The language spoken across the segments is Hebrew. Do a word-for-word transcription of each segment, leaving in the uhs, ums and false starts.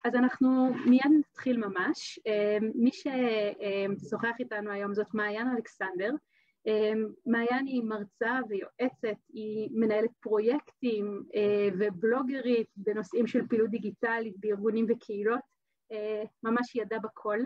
אז אנחנו מיד נתחיל ממש. מי שתשוחח איתנו היום זאת מעיין אלכסנדר. מעיין היא מרצה ויועצת, היא מנהלת פרויקטים ובלוגרית בנושאים של פעילות דיגיטלית בארגונים וקהילות, ממש ידע בכל.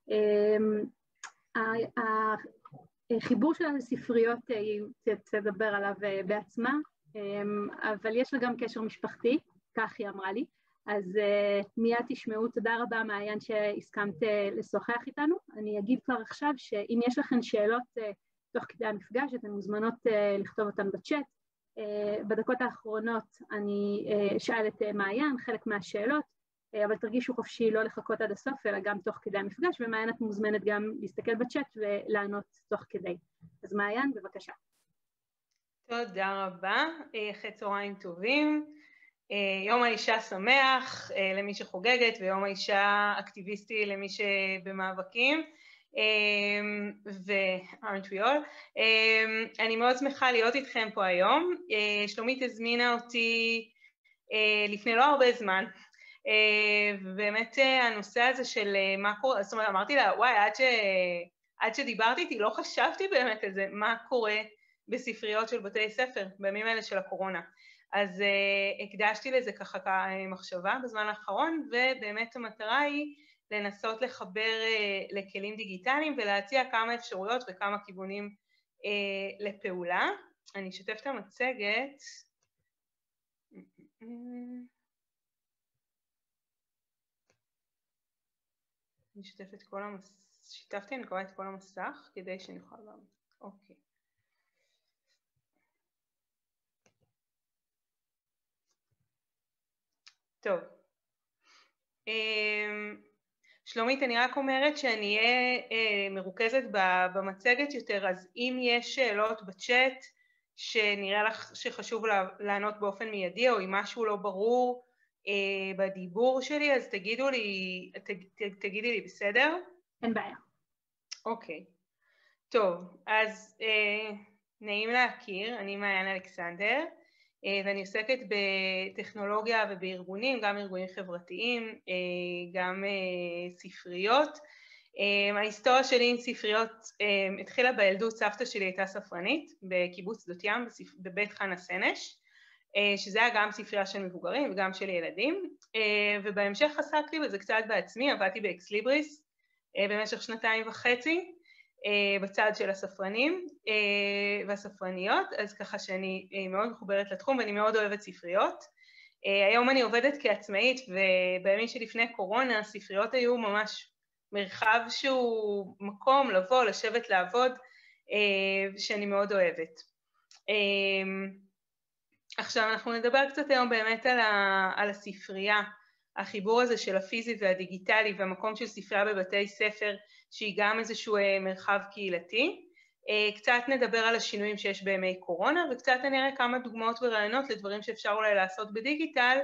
החיבור שלה לספריות היא תדבר עליו בעצמה, אבל יש לה גם קשר משפחתי, כך היא אמרה לי. אז uh, מיד תשמעו. תודה רבה מעיין שהסכמת uh, לשוחח איתנו. אני אגיד כבר עכשיו שאם יש לכם שאלות uh, תוך כדי המפגש, אתן מוזמנות uh, לכתוב אותן בצ'אט. Uh, בדקות האחרונות אני uh, שאל את uh, מעיין חלק מהשאלות, uh, אבל תרגישו חופשי לא לחכות עד הסוף, אלא גם תוך כדי המפגש, ומעיין את מוזמנת גם להסתכל בצ'אט ולענות תוך כדי. אז מעיין, בבקשה. תודה רבה, אחרי צהריים טובים. יום האישה שמח למי שחוגגת, ויום האישה אקטיביסטי למי שבמאבקים, ו-aren't we all. אני מאוד שמחה להיות איתכם פה היום. שלומית הזמינה אותי לפני לא הרבה זמן, ובאמת הנושא הזה של מה קורה, זאת אומרת, אמרתי לה, וואי, עד, ש... עד שדיברתי איתי לא חשבתי באמת על זה, מה קורה בספריות של בתי ספר בימים האלה של הקורונה. אז uh, הקדשתי לזה ככה כמחשבה בזמן האחרון, ובאמת המטרה היא לנסות לחבר uh, לכלים דיגיטליים ולהציע כמה אפשרויות וכמה כיוונים uh, לפעולה. אני אשתף את המצגת. אני אשתף את כל המסך, שיתפתי, אני קורא את כל המסך כדי שנוכל גם. אוקיי. טוב, שלומית, אני רק אומרת שאני אהיה מרוכזת במצגת יותר, אז אם יש שאלות בצ'אט שנראה לך שחשוב לענות באופן מיידי, או אם משהו לא ברור בדיבור שלי, אז תגידו לי, תגידי לי, בסדר? אין בעיה. אוקיי, טוב, אז נעים להכיר, אני מעיין אלכסנדר, ואני עוסקת בטכנולוגיה ובארגונים, גם ארגונים חברתיים, גם ספריות. ההיסטוריה שלי עם ספריות התחילה בילדות. סבתא שלי הייתה ספרנית בקיבוץ שדות ים בבית חנה סנש, שזה היה גם ספרייה של מבוגרים וגם של ילדים, ובהמשך עסקתי בזה קצת בעצמי. עבדתי באקסליבריס במשך שנתיים וחצי, בצד של הספרנים והספרניות, אז ככה שאני מאוד מחוברת לתחום ואני מאוד אוהבת ספריות. היום אני עובדת כעצמאית, ובימים שלפני קורונה ספריות היו ממש מרחב שהוא מקום לבוא, לשבת, לעבוד, שאני מאוד אוהבת. עכשיו אנחנו נדבר קצת היום באמת על, ה, על הספרייה, החיבור הזה של הפיזי והדיגיטלי והמקום של ספרייה בבתי ספר, שהיא גם איזשהו מרחב קהילתי. קצת נדבר על השינויים שיש בימי קורונה, וקצת נראה כמה דוגמאות ורעיונות לדברים שאפשר אולי לעשות בדיגיטל,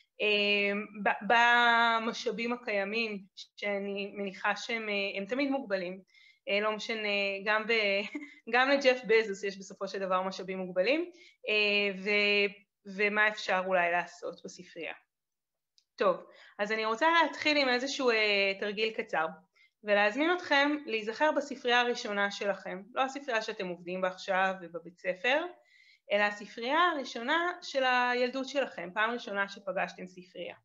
במשאבים הקיימים, שאני מניחה שהם תמיד מוגבלים. לא משנה, גם, ב, גם לג'ף בזוס יש בסופו של דבר משאבים מוגבלים, ו, ומה אפשר אולי לעשות בספרייה. טוב, אז אני רוצה להתחיל עם איזשהו תרגיל קצר, ולהזמין אתכם להיזכר בספרייה הראשונה שלכם, לא הספרייה שאתם עובדים בה עכשיו ובבית ספר, אלא הספרייה הראשונה של הילדות שלכם, פעם ראשונה שפגשתם ספרייה.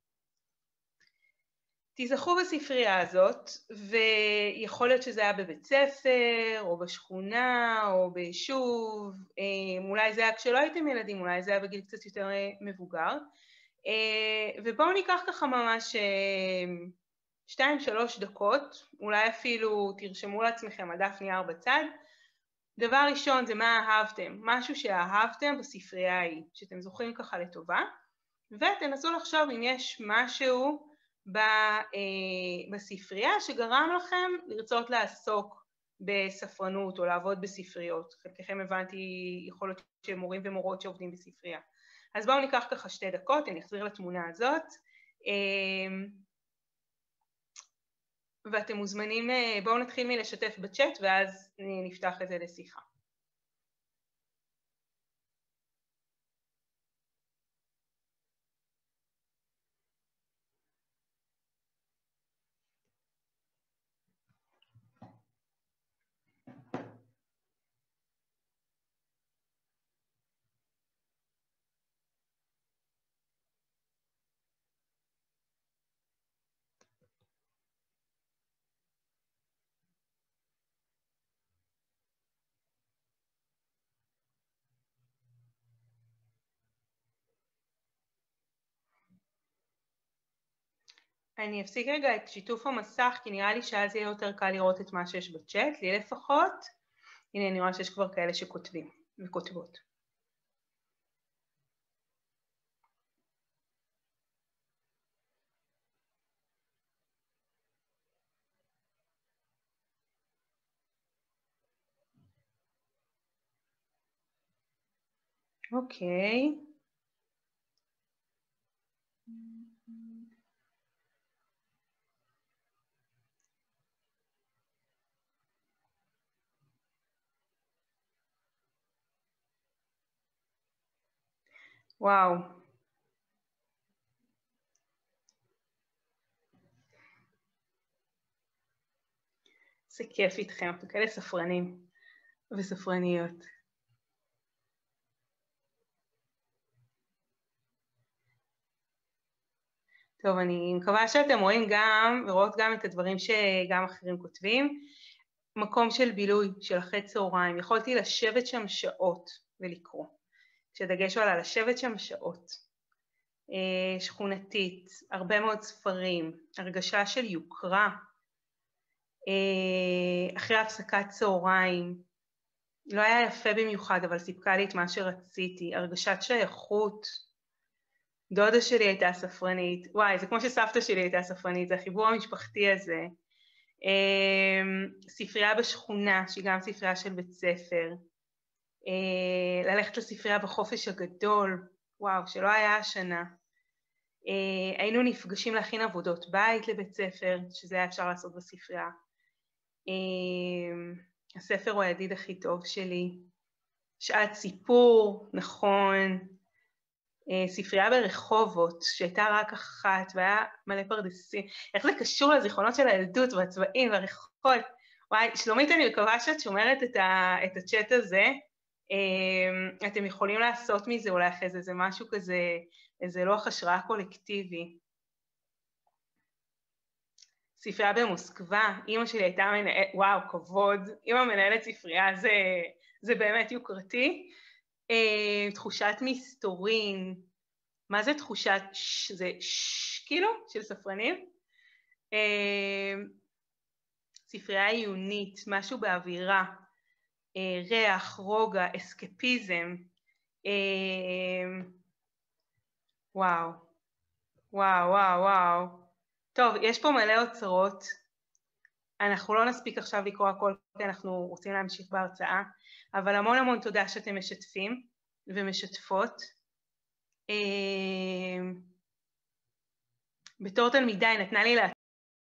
תיזכרו בספרייה הזאת, ויכול להיות שזה היה בבית ספר, או בשכונה, או ביישוב, אולי זה היה כשלא הייתם ילדים, אולי זה היה בגיל קצת יותר מבוגר, ובואו ניקח ככה ממש שתיים שלוש דקות, אולי אפילו תרשמו לעצמכם על דף נייר בצד. דבר ראשון זה מה אהבתם, משהו שאהבתם בספרייה ההיא, שאתם זוכרים ככה לטובה, ותנסו לחשוב אם יש משהו בספרייה שגרם לכם לרצות לעסוק בספרנות או לעבוד בספריות. חלקכם הבנתי, יכול להיות שמורים ומורות שעובדים בספרייה. אז בואו ניקח ככה שתי דקות, אני אחזיר לתמונה הזאת, ואתם מוזמנים, בואו נתחיל מלשתף בצ'אט ואז נפתח את זה לשיחה. אני אפסיק רגע את שיתוף המסך, כי נראה לי שאז יהיה יותר קל לראות את מה שיש בצ'אט, לי לפחות. הנה, אני רואה שיש כבר כאלה שכותבים וכותבות. אוקיי. וואו. זה כיף איתכם, אתם כאלה ספרנים וספרניות. טוב, אני מקווה שאתם רואים גם ורואות גם את הדברים שגם אחרים כותבים. מקום של בילוי, של אחרי צהריים, יכולתי לשבת שם שעות ולקרוא. כשדגש הוא על לשבת שם שעות. שכונתית, הרבה מאוד ספרים, הרגשה של יוקרה, אחרי הפסקת צהריים, לא היה יפה במיוחד, אבל סיפקה לי את מה שרציתי, הרגשת שייכות. דודה שלי הייתה ספרנית, וואי, זה כמו שסבתא שלי הייתה ספרנית, זה החיבור המשפחתי הזה. ספרייה בשכונה, שהיא גם ספרייה של בית ספר. ללכת לספרייה בחופש הגדול, וואו, שלא היה השנה. היינו נפגשים להכין עבודות בית לבית ספר, שזה היה אפשר לעשות בספרייה. הספר הוא הידיד הכי טוב שלי. שעת סיפור, נכון. ספרייה ברחובות, שהייתה רק אחת, והיה מלא פרדסים. איך זה קשור לזיכרונות של הילדות והצבעים והריחות? וואי, שלומית, אני מקווה שאת שומרת את, ה, את הצ'אט הזה. אתם יכולים לעשות מזה אולי אחרי זה, זה משהו כזה, איזה לוח השראה קולקטיבי. ספרייה במוסקבה, אמא שלי הייתה מנהלת, וואו, כבוד, אמא מנהלת ספרייה, זה, זה באמת יוקרתי. Uh, תחושת מסתורין, מה זה תחושת ש... זה ש... כאילו, של ספרנים? Uh, ספרייה עיונית, משהו באווירה, uh, ריח, רוגע, אסקפיזם, uh, וואו, וואו, וואו, וואו. טוב, יש פה מלא אוצרות, אנחנו לא נספיק עכשיו לקרוא הכל, כי אנחנו רוצים להמשיך בהרצאה, אבל המון המון תודה שאתם משתפים ומשתפות. בתור תלמידה היא נתנה לי לה...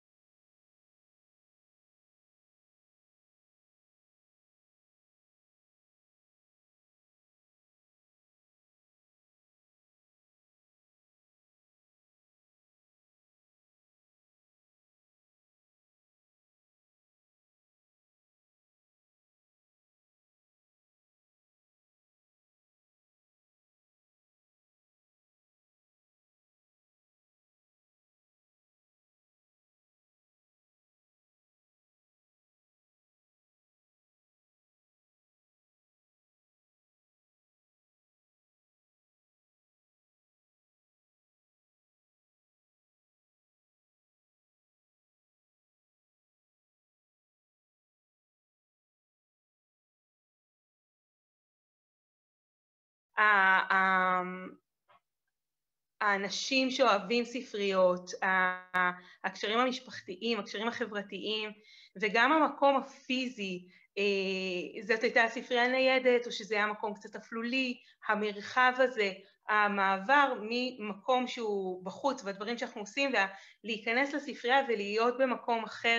האנשים שאוהבים ספריות, הקשרים המשפחתיים, הקשרים החברתיים, וגם המקום הפיזי, זאת הייתה ספרייה ניידת, או שזה היה מקום קצת אפלולי, המרחב הזה, המעבר ממקום שהוא בחוץ, והדברים שאנחנו עושים, ולהיכנס לספרייה ולהיות במקום אחר,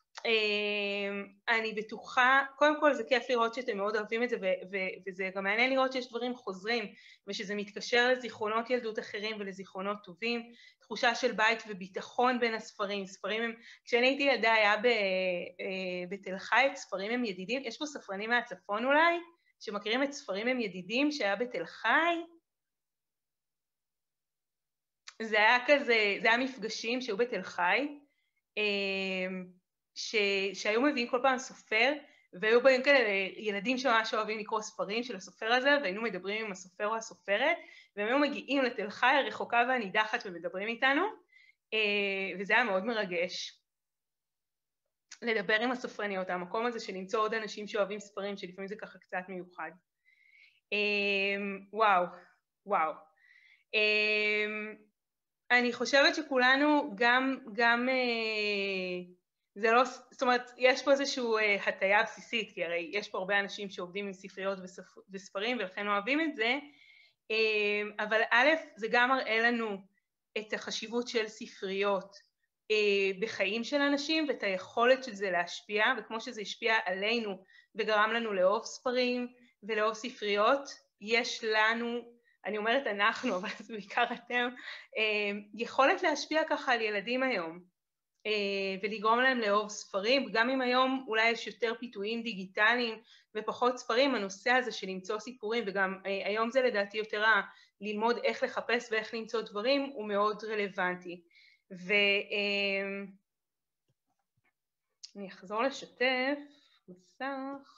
אני בטוחה, קודם כל זה כיף לראות שאתם מאוד אוהבים את זה, וזה גם מעניין לראות שיש דברים חוזרים, ושזה מתקשר לזיכרונות ילדות אחרים ולזיכרונות טובים, תחושה של בית וביטחון בין הספרים, ספרים הם, כשאני הייתי ילדה היה בתל חי, ספרים הם ידידים, יש פה ספרנים מהצפון אולי, שמכירים את ספרים הם ידידים שהיה בתל חי, זה היה כזה, זה היה מפגשים שהיו בתל חי, ש... שהיו מביאים כל פעם סופר, והיו באים כאלה ילדים שממש אוהבים לקרוא ספרים של הסופר הזה, והיינו מדברים עם הסופר או הסופרת, והם היו מגיעים לתל חי הרחוקה והנידחת ומדברים איתנו, וזה היה מאוד מרגש. לדבר עם הספרניות, המקום הזה של למצוא עוד אנשים שאוהבים ספרים, שלפעמים זה ככה קצת מיוחד. וואו, וואו. אני חושבת שכולנו גם, גם, זה לא, זאת אומרת, יש פה איזושהי הטיה בסיסית, כי הרי יש פה הרבה אנשים שעובדים עם ספריות וספרים ולכן אוהבים את זה, אבל א', זה גם מראה לנו את החשיבות של ספריות בחיים של אנשים ואת היכולת של זה להשפיע, וכמו שזה השפיע עלינו וגרם לנו לאהוב ספרים ולאהוב ספריות, יש לנו, אני אומרת אנחנו, אבל זה בעיקר אתם, יכולת להשפיע ככה על ילדים היום, ולגרום להם לאהוב ספרים, גם אם היום אולי יש יותר פיתויים דיגיטליים ופחות ספרים, הנושא הזה של למצוא סיפורים, וגם היום זה לדעתי יותר ללמוד איך לחפש ואיך למצוא דברים, הוא מאוד רלוונטי. ואני אחזור לשתף מסך.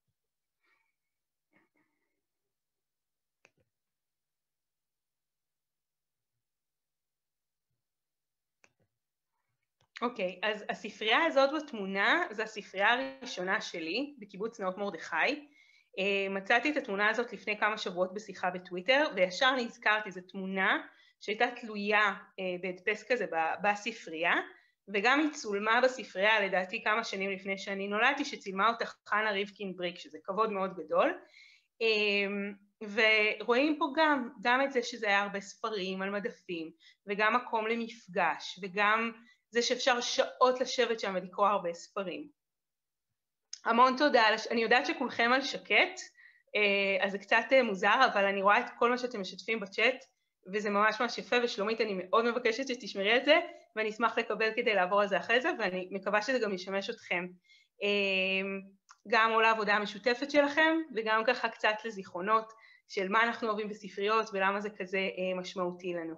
אוקיי, אז הספרייה הזאת בתמונה, זו הספרייה הראשונה שלי בקיבוץ נאות מרדכי. מצאתי את התמונה הזאת לפני כמה שבועות בשיחה בטוויטר, וישר נזכרתי, זו תמונה שהייתה תלויה בהדפס כזה בספרייה, וגם היא צולמה בספרייה לדעתי כמה שנים לפני שאני נולדתי, שצילמה אותה חנה ריבקין בריק, שזה כבוד מאוד גדול. ורואים פה גם, גם את זה שזה היה הרבה ספרים על מדפים, וגם מקום למפגש, וגם זה שאפשר שעות לשבת שם ולקרוא הרבה ספרים. המון תודה, אני יודעת שכולכם על שקט, אז זה קצת מוזר, אבל אני רואה את כל מה שאתם משתפים בצ'אט, וזה ממש ממש יפה, ושלומית אני מאוד מבקשת שתשמרי את זה, ואני אשמח לקבל כדי לעבור על זה אחרי זה, ואני מקווה שזה גם ישמש אתכם. גם עולה העבודה המשותפת שלכם, וגם ככה קצת לזיכרונות של מה אנחנו אוהבים בספריות, ולמה זה כזה משמעותי לנו.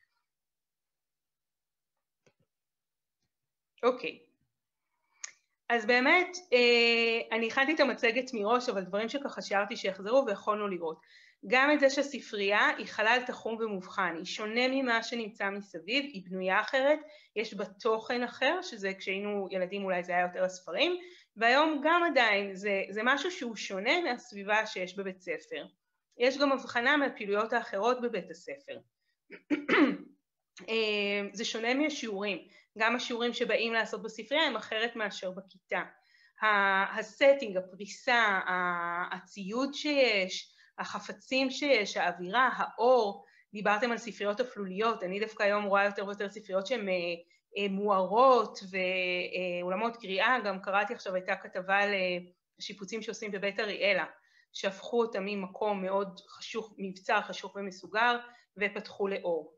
אוקיי. אז באמת, אני הכנתי את המצגת מראש, אבל דברים שככה שיערתי שיחזרו ויכולנו לראות. גם את זה שהספרייה היא חלל תחום ומובחן, היא שונה ממה שנמצא מסביב, היא בנויה אחרת, יש בה תוכן אחר, שזה כשהיינו ילדים אולי זה היה יותר הספרים, והיום גם עדיין זה, זה משהו שהוא שונה מהסביבה שיש בבית ספר. יש גם הבחנה מהפעילויות האחרות בבית הספר. זה שונה מהשיעורים, גם השיעורים שבאים לעשות בספרייה הם אחרת מאשר בכיתה. הסטינג, הפריסה, הציוד שיש, החפצים שיש, האווירה, האור, דיברתם על ספריות אפלוליות, אני דווקא היום רואה יותר ויותר ספריות שהן מוארות ואולמות קריאה, גם קראתי עכשיו הייתה כתבה על שיפוצים שעושים בבית אריאלה, שהפכו אותם ממקום מאוד חשוך, מבצר חשוך ומסוגר, ופתחו לאור.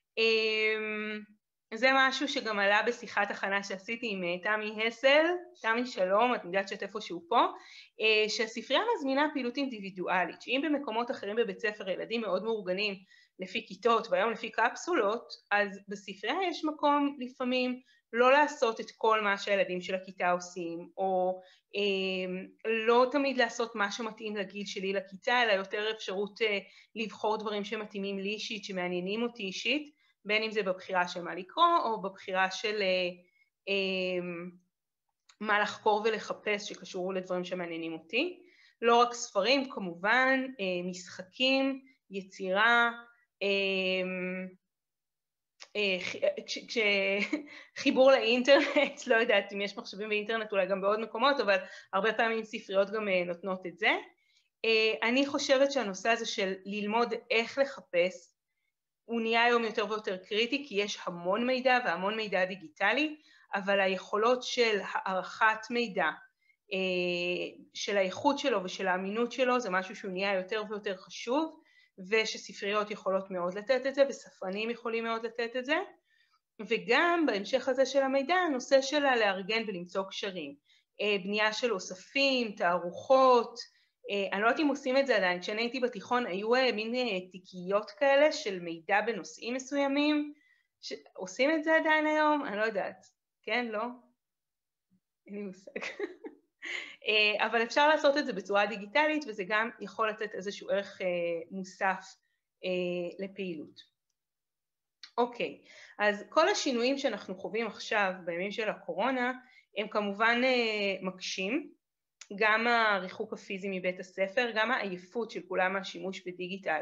זה משהו שגם עלה בשיחת הכנה שעשיתי עם תמי הסל, תמי שלום, את יודעת שאת איפשהו פה, שהספרייה מזמינה פעילות אינדיבידואלית, שאם במקומות אחרים בבית ספר ילדים מאוד מאורגנים לפי כיתות והיום לפי קפסולות, אז בספרייה יש מקום לפעמים לא לעשות את כל מה שהילדים של הכיתה עושים, או לא תמיד לעשות מה שמתאים לגיל שלי לכיתה, אלא יותר אפשרות לבחור דברים שמתאימים לי אישית, שמעניינים אותי אישית, בין אם זה בבחירה של מה לקרוא, או בבחירה של אה, אה, מה לחקור ולחפש שקשור לדברים שמעניינים אותי. לא רק ספרים, כמובן, אה, משחקים, יצירה, אה, אה, כש, כש, חיבור לאינטרנט, לא יודעת אם יש מחשבים באינטרנט, אולי גם בעוד מקומות, אבל הרבה פעמים ספריות גם אה, נותנות את זה. אה, אני חושבת שהנושא הזה של ללמוד איך לחפש, הוא נהיה היום יותר ויותר קריטי, כי יש המון מידע והמון מידע דיגיטלי, אבל היכולות של הערכת מידע, של האיכות שלו ושל האמינות שלו, זה משהו שהוא נהיה יותר ויותר חשוב, ושספריות יכולות מאוד לתת את זה, וספרנים יכולים מאוד לתת את זה, וגם בהמשך הזה של המידע, הנושא שלה לארגן ולמצוא קשרים, בנייה של אוספים, תערוכות, אני לא יודעת אם עושים את זה עדיין, כשאני הייתי בתיכון היו מין תיקיות כאלה של מידע בנושאים מסוימים, עושים את זה עדיין היום? אני לא יודעת, כן, לא? אין לי מושג. אבל אפשר לעשות את זה בצורה דיגיטלית, וזה גם יכול לתת איזשהו ערך מוסף לפעילות. אוקיי, אז כל השינויים שאנחנו חווים עכשיו בימים של הקורונה הם כמובן מקשים, גם הריחוק הפיזי מבית הספר, גם העייפות של כולם מהשימוש בדיגיטל,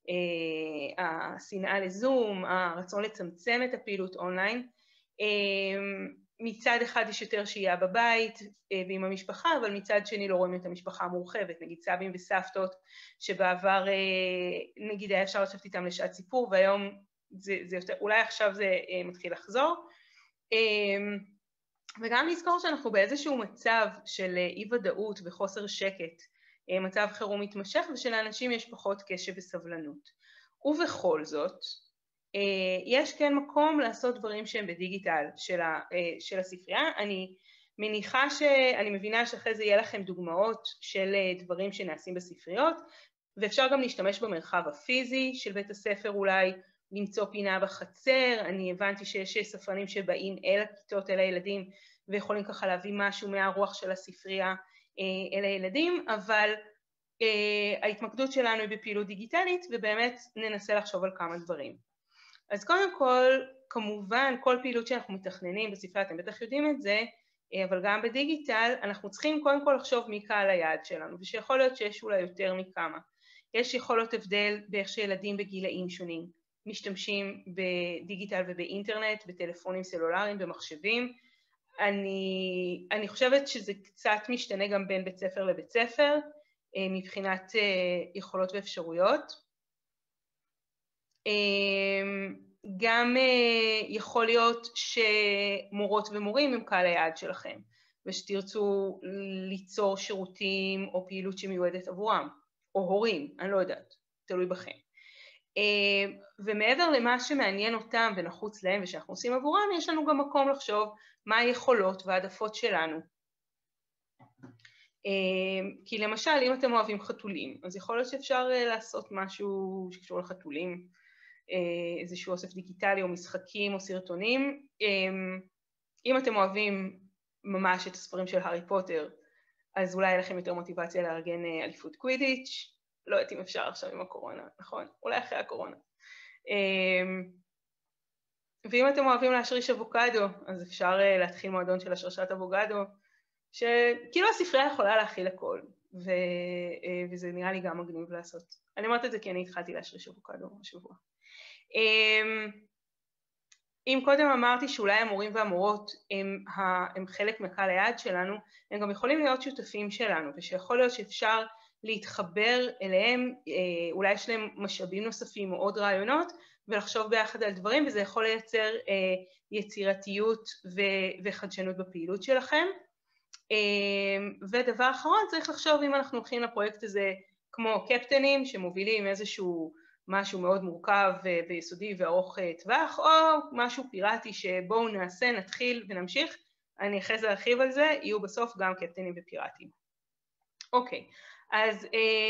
השנאה לזום, הרצון לצמצם את הפעילות אונליין. מצד אחד יש יותר שהייה בבית ועם המשפחה, אבל מצד שני לא רואים את המשפחה המורחבת, נגיד סבים וסבתות שבעבר נגיד היה אפשר לשבת איתם לשעת סיפור, והיום זה, זה יותר, אולי עכשיו זה מתחיל לחזור. וגם לזכור שאנחנו באיזשהו מצב של אי ודאות וחוסר שקט, מצב חירום מתמשך, ושלאנשים יש פחות קשב וסבלנות. ובכל זאת, יש כן מקום לעשות דברים שהם בדיגיטל של, ה, של הספרייה. אני מניחה שאני מבינה שאחרי זה יהיה לכם דוגמאות של דברים שנעשים בספריות, ואפשר גם להשתמש במרחב הפיזי של בית הספר, אולי למצוא פינה בחצר. אני הבנתי שיש ספרנים שבאים אל הכיתות, אל הילדים, ויכולים ככה להביא משהו מהרוח של הספרייה אל הילדים, אבל ההתמקדות שלנו היא בפעילות דיגיטלית, ובאמת ננסה לחשוב על כמה דברים. אז קודם כל, כמובן, כל פעילות שאנחנו מתכננים בספרייה, אתם בטח יודעים את זה, אבל גם בדיגיטל, אנחנו צריכים קודם כל לחשוב מי קהל היעד שלנו, ושיכול להיות שיש אולי יותר מכמה. יש יכול להיות הבדל באיך שילדים בגילאים שונים משתמשים בדיגיטל ובאינטרנט, בטלפונים סלולריים, במחשבים. אני, אני חושבת שזה קצת משתנה גם בין בית ספר לבית ספר, מבחינת יכולות ואפשרויות. גם יכול להיות שמורות ומורים הם קהל היעד שלכם, ושתרצו ליצור שירותים או פעילות שמיועדת עבורם, או הורים, אני לא יודעת, תלוי בכם. ומעבר למה שמעניין אותם ונחוץ להם ושאנחנו עושים עבורם, יש לנו גם מקום לחשוב מה היכולות והעדפות שלנו. כי למשל, אם אתם אוהבים חתולים, אז יכול להיות שאפשר לעשות משהו שקשור לחתולים, איזשהו אוסף דיגיטלי או משחקים או סרטונים. אם אתם אוהבים ממש את הספרים של הארי פוטר, אז אולי לכם יותר מוטיבציה לארגן אליפות קווידיץ', לא יודעת אם אפשר עכשיו עם הקורונה, נכון? אולי אחרי הקורונה. ואם אתם אוהבים להשריש אבוקדו, אז אפשר להתחיל מועדון של השרשת אבוקדו, שכאילו הספרייה יכולה להכיל הכל, ו... וזה נראה לי גם מגניב לעשות. אני אומרת את זה כי אני התחלתי להשריש אבוקדו השבוע. אם קודם אמרתי שאולי המורים והמורות הם, הם חלק מקהל היעד שלנו, הם גם יכולים להיות שותפים שלנו, ושיכול להיות שאפשר להתחבר אליהם, אולי יש להם משאבים נוספים או עוד רעיונות, ולחשוב ביחד על דברים, וזה יכול לייצר יצירתיות וחדשנות בפעילות שלכם. ודבר אחרון, צריך לחשוב אם אנחנו הולכים לפרויקט הזה כמו קפטנים, שמובילים איזשהו משהו מאוד מורכב ויסודי וארוך טווח, או משהו פיראטי שבואו נעשה, נתחיל ונמשיך. אני אחרי זה להרחיב על זה, יהיו בסוף גם קפטנים ופיראטים. אוקיי, אז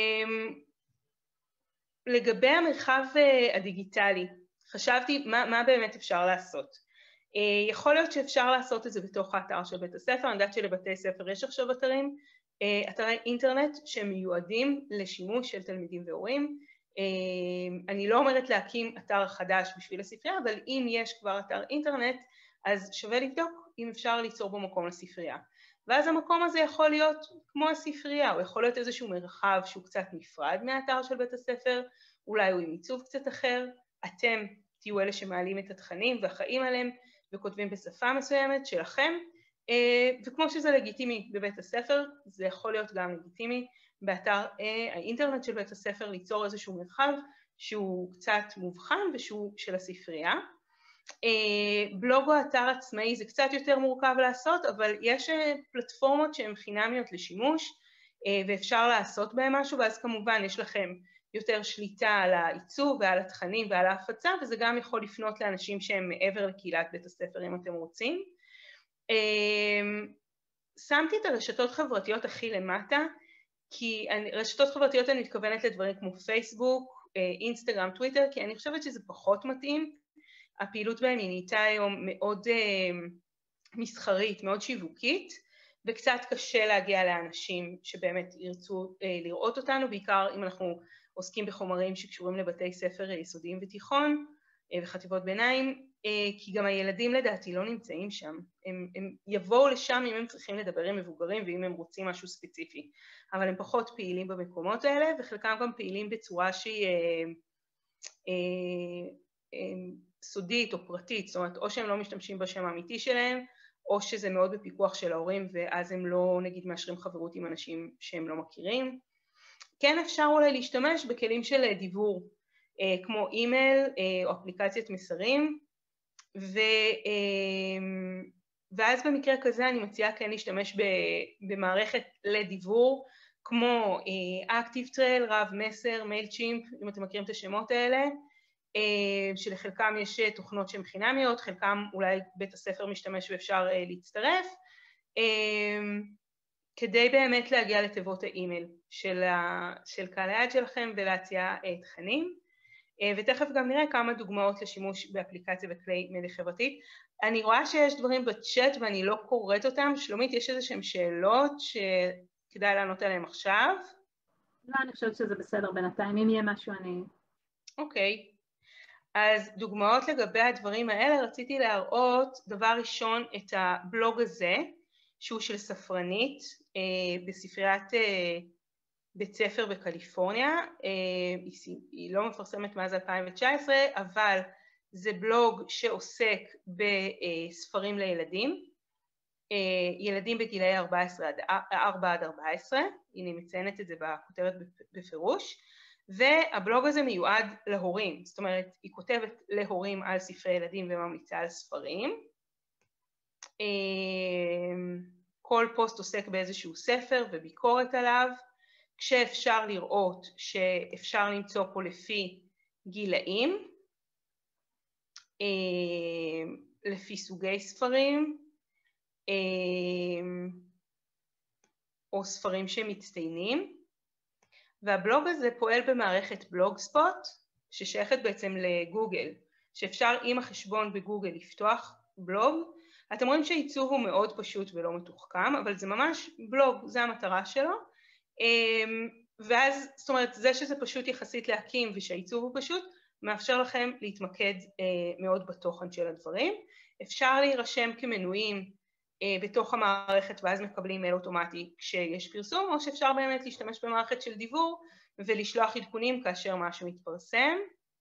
לגבי המרחב הדיגיטלי, חשבתי מה, מה באמת אפשר לעשות. יכול להיות שאפשר לעשות את זה בתוך האתר של בית הספר. אני יודעת שלבתי ספר יש עכשיו אתרים, אתרי אינטרנט שמיועדים לשימוש של תלמידים והורים. אני לא אומרת להקים אתר חדש בשביל הספרייה, אבל אם יש כבר אתר אינטרנט, אז שווה לבדוק אם אפשר ליצור בו מקום לספרייה. ואז המקום הזה יכול להיות כמו הספרייה, או יכול להיות איזשהו מרחב שהוא קצת נפרד מהאתר של בית הספר, אולי הוא עם עיצוב קצת אחר, אתם תהיו אלה שמעלים את התכנים ואחראים עליהם, וכותבים בשפה מסוימת שלכם, וכמו שזה לגיטימי בבית הספר, זה יכול להיות גם לגיטימי באתר האינטרנט של בית הספר ליצור איזשהו מרחב שהוא קצת מובחן ושהוא של הספרייה. בלוג או אתר עצמאי זה קצת יותר מורכב לעשות, אבל יש פלטפורמות שהן חינמיות לשימוש, ואפשר לעשות בהן משהו, ואז כמובן יש לכם יותר שליטה על העיצוב ועל התכנים ועל ההפצה, וזה גם יכול לפנות לאנשים שהם מעבר לקהילת בית הספר אם אתם רוצים. שמתי את הרשתות חברתיות הכי למטה, כי רשתות חברתיות אני מתכוונת לדברים כמו פייסבוק, אינסטגרם, טוויטר, כי אני חושבת שזה פחות מתאים. הפעילות בהם היא נהייתה היום מאוד מסחרית, מאוד שיווקית, וקצת קשה להגיע לאנשים שבאמת ירצו לראות אותנו, בעיקר אם אנחנו עוסקים בחומרים שקשורים לבתי ספר יסודיים ותיכון וחטיבות ביניים, כי גם הילדים לדעתי לא נמצאים שם, הם, הם יבואו לשם אם הם צריכים לדבר עם מבוגרים ואם הם רוצים משהו ספציפי, אבל הם פחות פעילים במקומות האלה, וחלקם גם פעילים בצורה שהיא אה, אה, אה, סודית או פרטית, זאת אומרת או שהם לא משתמשים בשם האמיתי שלהם, או שזה מאוד בפיקוח של ההורים ואז הם לא נגיד מאשרים חברות עם אנשים שהם לא מכירים. כן אפשר אולי להשתמש בכלים של דיבור, אה, כמו אימייל אה, או אפליקציית מסרים, ו, ואז במקרה כזה אני מציעה כן להשתמש במערכת לדיבור, כמו אקטיבטרייל, רב מסר, מיילצ'ימפ, אם אתם מכירים את השמות האלה, שלחלקם יש תוכנות שהן חינמיות, חלקם אולי בית הספר משתמש ואפשר להצטרף, כדי באמת להגיע לתיבות האימייל של, של קהל היעד שלכם ולהציע תכנים. ותכף גם נראה כמה דוגמאות לשימוש באפליקציה וכלי מדיה חברתית. אני רואה שיש דברים בצ'אט ואני לא קוראת אותם. שלומית, יש איזה שהן שאלות שכדאי לענות עליהן עכשיו? לא, אני חושבת שזה בסדר בינתיים, אם יהיה משהו אני... אוקיי, אז דוגמאות לגבי הדברים האלה, רציתי להראות דבר ראשון את הבלוג הזה, שהוא של ספרנית בספריית בית ספר בקליפורניה, היא לא מפרסמת מאז אלפיים תשע עשרה, אבל זה בלוג שעוסק בספרים לילדים, ילדים בגילאי ארבע עד ארבע עשרה, הנה מציינת את זה בכותרת בפירוש, והבלוג הזה מיועד להורים, זאת אומרת היא כותבת להורים על ספרי ילדים וממליצה על ספרים, כל פוסט עוסק באיזשהו ספר וביקורת עליו, כשאפשר לראות שאפשר למצוא פה לפי גילאים, לפי סוגי ספרים, או ספרים שמצטיינים, והבלוג הזה פועל במערכת בלוגספוט, ששייכת בעצם לגוגל, שאפשר עם החשבון בגוגל לפתוח בלוג. אתם רואים שהעיצוב הוא מאוד פשוט ולא מתוחכם, אבל זה ממש בלוג, זה המטרה שלו, ואז זאת אומרת זה שזה פשוט יחסית להקים ושהעיצוב הוא פשוט, מאפשר לכם להתמקד מאוד בתוכן של הדברים. אפשר להירשם כמנויים בתוך המערכת ואז מקבלים מייל אוטומטי כשיש פרסום, או שאפשר באמת להשתמש במערכת של דיוור ולשלוח עדכונים כאשר משהו מתפרסם.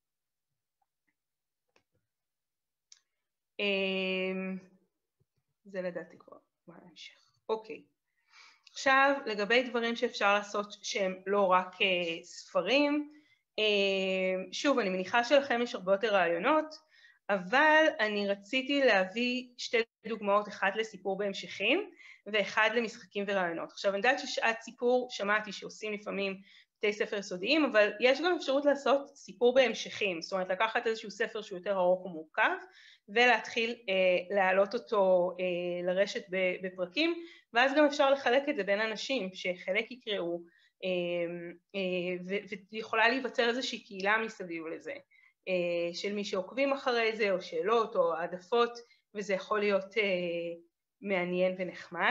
זה לדעתי כבר בהמשך. אוקיי. עכשיו לגבי דברים שאפשר לעשות שהם לא רק ספרים, שוב אני מניחה שלכם יש הרבה יותר רעיונות, אבל אני רציתי להביא שתי דוגמאות, אחת לסיפור בהמשכים ואחד למשחקים ורעיונות. עכשיו אני יודעת ששעת סיפור שמעתי שעושים לפעמים בתי ספר יסודיים, אבל יש גם אפשרות לעשות סיפור בהמשכים, זאת אומרת לקחת איזשהו ספר שהוא יותר ארוך ומורכב ולהתחיל אה, להעלות אותו אה, לרשת בפרקים, ואז גם אפשר לחלק את זה בין אנשים שחלק יקראו, אה, אה, ויכולה להיווצר איזושהי קהילה מסביב לזה, אה, של מי שעוקבים אחרי זה או שאלות או העדפות, וזה יכול להיות אה, מעניין ונחמד.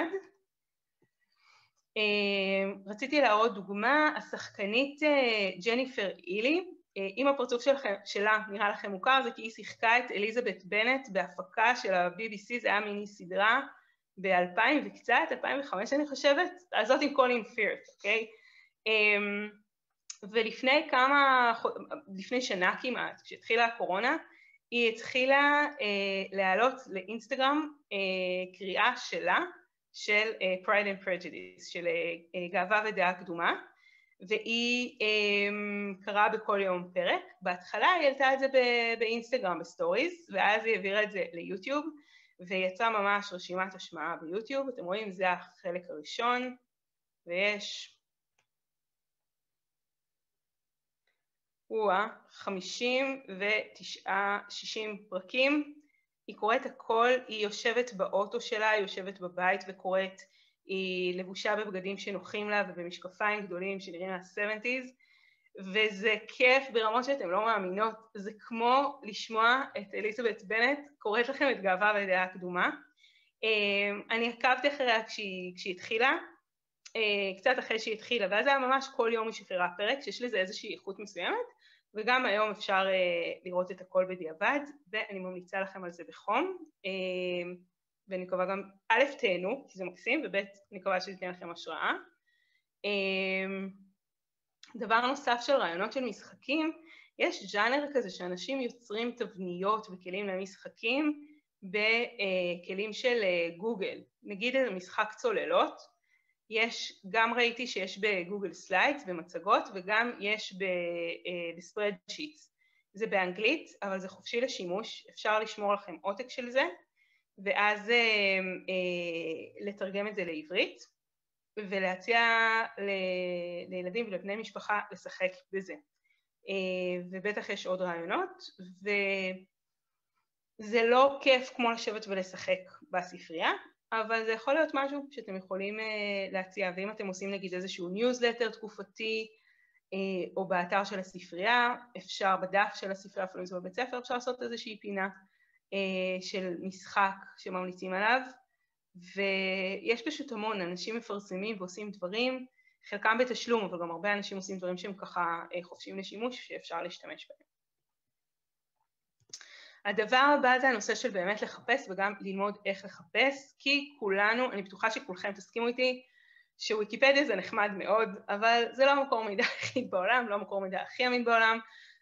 רציתי להראות דוגמה, השחקנית ג'ניפר אילי, אם הפרצוף שלה נראה לכם מוכר, זה כי היא שיחקה את אליזבת בנט בהפקה של ה-בי בי סי, זה היה מיני סדרה ב-אלפיים וקצת, אלפיים וחמש אני חושבת, אז זאת עם קולין פירת', אוקיי? ולפני כמה, לפני שנה כמעט, כשהתחילה הקורונה, היא התחילה להעלות לאינסטגרם קריאה שלה, של uh, Pride and Prejudice, של uh, גאווה ודעה קדומה, והיא um, קראה בכל יום פרק. בהתחלה היא העלתה את זה באינסטגרם, בסטוריז, ואז היא העבירה את זה ליוטיוב, ויצאה ממש רשימת השמעה ביוטיוב. אתם רואים, זה החלק הראשון, ויש וואה, חמישים ותשעה, שישים פרקים, היא קוראת הכל, היא יושבת באוטו שלה, היא יושבת בבית וקוראת, היא לבושה בבגדים שנוחים לה ובמשקפיים גדולים שנראים מה-שבעים, וזה כיף ברמות שאתם לא מאמינות, זה כמו לשמוע את אליזבת בנט קוראת לכם את גאווה ודעה קדומה. אני עקבתי אחריה כשהיא, כשהיא התחילה, קצת אחרי שהיא התחילה, ואז היה ממש כל יום היא שחררה פרק, שיש לזה איזושהי איכות מסוימת, וגם היום אפשר לראות את הכל בדיעבד, ואני ממליצה לכם על זה בחום, ואני מקווה גם, א', תהנו, כי זה מקסים, וב', אני מקווה שזה ייתן לכם השראה. דבר נוסף של רעיונות של משחקים, יש ז'אנר כזה שאנשים יוצרים תבניות וכלים למשחקים בכלים של גוגל. נגיד איזה משחק צוללות, יש, גם ראיתי שיש בגוגל סליידס, במצגות, וגם יש בספרדשיטס. זה באנגלית, אבל זה חופשי לשימוש, אפשר לשמור לכם עותק של זה, ואז לתרגם את זה לעברית, ולהציע לילדים ולבני משפחה לשחק בזה. ובטח יש עוד רעיונות, וזה לא כיף כמו לשבת ולשחק בספרייה, אבל זה יכול להיות משהו שאתם יכולים להציע, ואם אתם עושים נגיד איזשהו ניוזלטר תקופתי, או באתר של הספרייה, אפשר בדף של הספרייה, אפילו אם זה בבית ספר, אפשר לעשות איזושהי פינה של משחק שממליצים עליו, ויש פשוט המון, אנשים מפרסמים ועושים דברים, חלקם בתשלום, אבל גם הרבה אנשים עושים דברים שהם ככה חופשיים לשימוש, שאפשר להשתמש בהם. הדבר הבא זה הנושא של באמת לחפש, וגם ללמוד איך לחפש, כי כולנו, אני בטוחה שכולכם תסכימו איתי, שוויקיפדיה זה נחמד מאוד, אבל זה לא המקור מידע הכי בעולם, לא המקור מידע הכי אמין בעולם,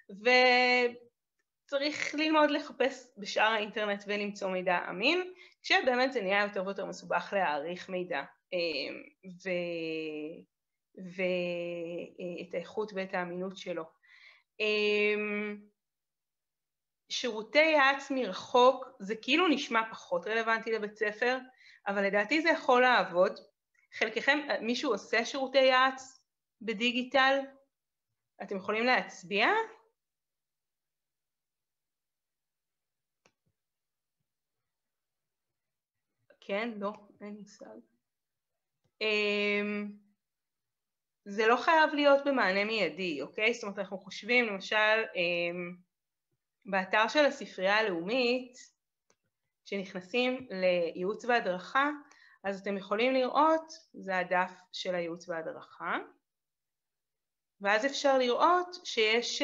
וצריך ללמוד לחפש בשאר האינטרנט ולמצוא מידע אמין, כשבאמת זה נהיה יותר ויותר מסובך להעריך מידע, ו... ואת האיכות ואת האמינות שלו. שירותי ייעוץ מרחוק זה כאילו נשמע פחות רלוונטי לבית ספר, אבל לדעתי זה יכול לעבוד. חלקכם, מישהו עושה שירותי ייעוץ בדיגיטל? אתם יכולים להצביע? כן, לא, אין מושג. זה לא חייב להיות במענה מיידי, אוקיי? זאת אומרת, אנחנו חושבים, למשל, באתר של הספרייה הלאומית, כשנכנסים לייעוץ והדרכה, אז אתם יכולים לראות, זה הדף של הייעוץ והדרכה, ואז אפשר לראות שיש,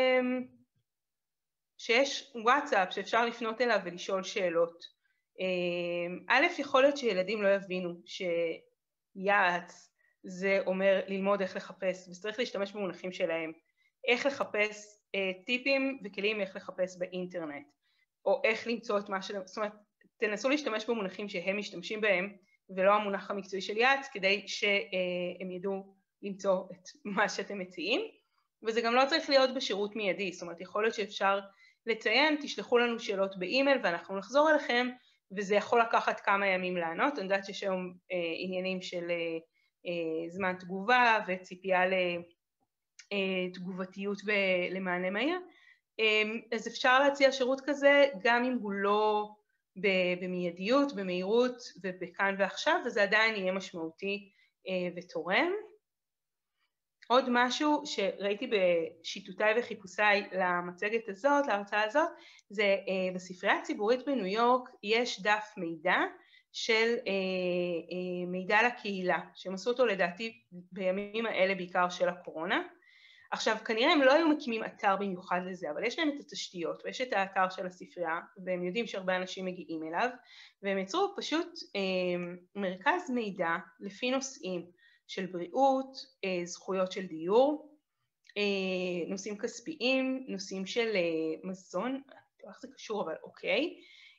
שיש וואטסאפ שאפשר לפנות אליו ולשאול שאלות. א', יכול להיות שילדים לא יבינו שייעוץ זה אומר ללמוד איך לחפש, וצריך להשתמש במונחים שלהם, איך לחפש טיפים וכלים איך לחפש באינטרנט, או איך למצוא את מה ש... זאת אומרת, תנסו להשתמש במונחים שהם משתמשים בהם, ולא המונח המקצועי של ייעוץ, כדי שהם ידעו למצוא את מה שאתם מציעים, וזה גם לא צריך להיות בשירות מיידי, זאת אומרת, יכול להיות שאפשר לציין, תשלחו לנו שאלות באימייל ואנחנו נחזור אליכם, וזה יכול לקחת כמה ימים לענות. אני יודעת שיש היום עניינים של זמן תגובה וציפייה לתגובתיות למענה מהיר, אז אפשר להציע שירות כזה גם אם הוא לא במיידיות, במהירות ובכאן ועכשיו, וזה עדיין יהיה משמעותי ותורם. עוד משהו שראיתי בשיטותיי וחיפושיי למצגת הזאת, להרצאה הזאת, זה בספרייה הציבורית בניו יורק יש דף מידע של מידע לקהילה, שהם עשו אותו לדעתי בימים האלה בעיקר של הקורונה. עכשיו, כנראה הם לא היו מקימים אתר במיוחד לזה, אבל יש להם את התשתיות, ויש את האתר של הספרייה, והם יודעים שהרבה אנשים מגיעים אליו, והם יצרו פשוט מרכז מידע לפי נושאים של בריאות, זכויות של דיור, נושאים כספיים, נושאים של מזון, אני לא איך זה קשור, אבל אוקיי,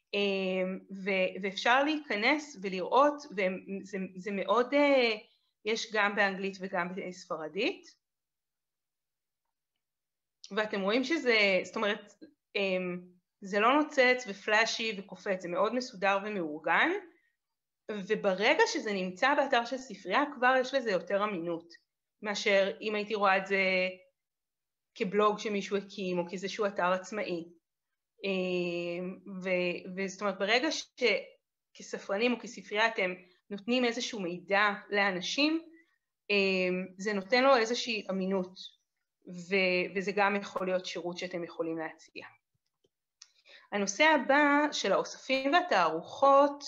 ואפשר להיכנס ולראות, וזה מאוד, יש גם באנגלית וגם בספרדית, ואתם רואים שזה, זאת אומרת, זה לא נוצץ ופלאשי וקופץ, זה מאוד מסודר ומאורגן, וברגע שזה נמצא באתר של ספרייה, כבר יש לזה יותר אמינות, מאשר אם הייתי רואה את זה כבלוג שמישהו הקים, או כאיזשהו אתר עצמאי. וזאת אומרת, ברגע שכספרנים או כספרייה אתם נותנים איזשהו מידע לאנשים, זה נותן לו איזושהי אמינות. וזה גם יכול להיות שירות שאתם יכולים להציע. הנושא הבא של האוספים והתערוכות,